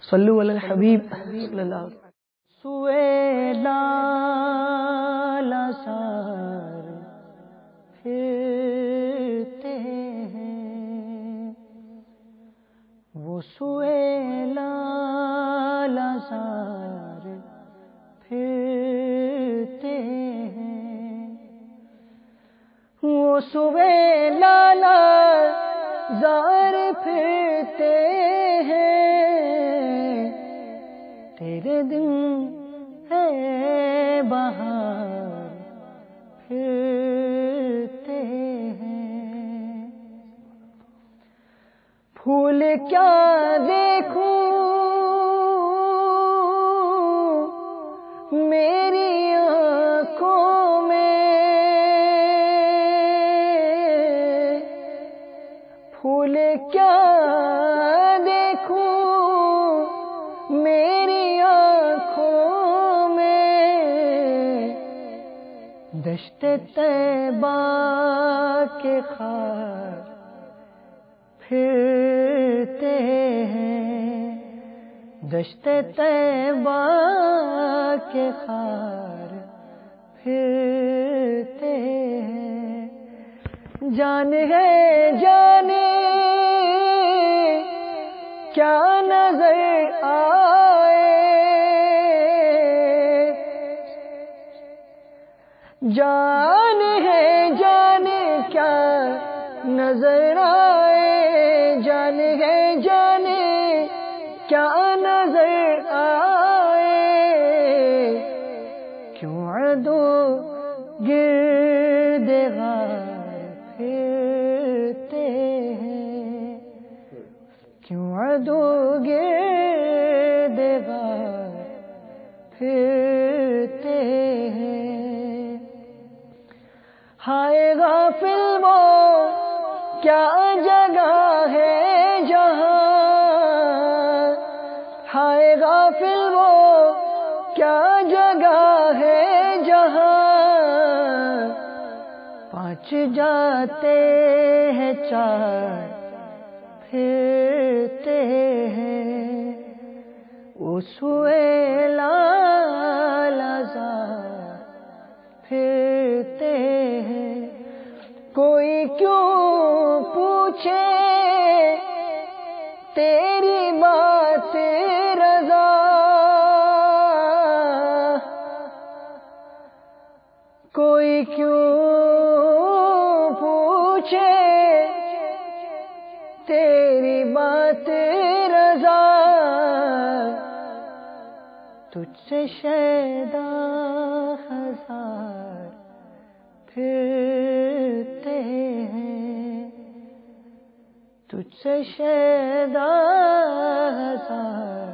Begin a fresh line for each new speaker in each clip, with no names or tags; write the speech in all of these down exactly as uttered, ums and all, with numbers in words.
صلو علی الحبیب صلی اللہ علیہ وسلم. سوئے لالا سار پھرتے ہیں، وہ سوئے لالا سار پھرتے ہیں، وہ سوئے لالا زار پھرتے ہیں، تیرے دن ہے بہار پھرتے ہیں. پھول کیا دیکھوں میری آنکھوں میں، پھول کیا دیکھوں میری آنکھوں میں، دشت طیبہ کے خار پھرتے ہیں، دشت طیبہ کے خار پھرتے ہیں. جان ہے جانے کیا نظر آئے، جان ہے جانے کیا نظر آئے، جان ہے جانے کیا نظر آئے، کیوں عدو گرد غار پھرتے ہیں، کیوں عدو گرد غار پھرتے ہیں. ہائے غافل وہ کیا جگہ ہے جہاں، ہائے غافل وہ کیا جگہ ہے جہاں، پانچ جاتے ہیں چار پھرتے ہیں، سوئے لالا زار پھرتے ہیں. کوئی کیوں پوچھے تیری بات رضا، کوئی کیوں پوچھے تیری بات رضا، تجھ سے شیدا ہزار پھرتے ہیں، تجھ سے شیدا ہزار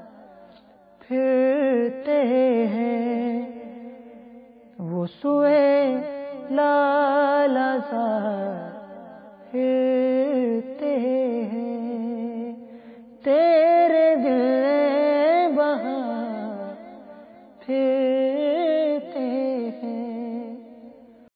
پھرتے ہیں، وہ سوئے لالا زار پھرتے ہیں.